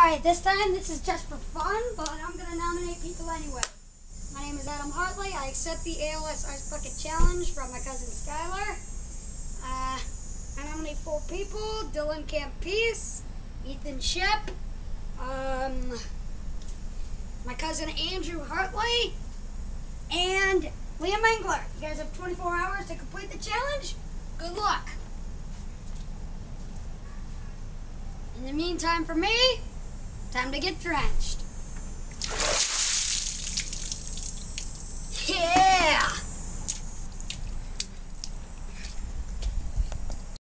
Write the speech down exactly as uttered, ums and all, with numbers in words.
Alright, this time this is just for fun, but I'm going to nominate people anyway. My name is Andrew Hartley. I accept the A L S Ice Bucket Challenge from my cousin Skylar. Uh, I nominate four people: Dylan Campese, Ethan Schepp, um, my cousin Andrew Hartley, and Liam Engler. You guys have twenty-four hours to complete the challenge. Good luck. In the meantime, for me, time to get drenched.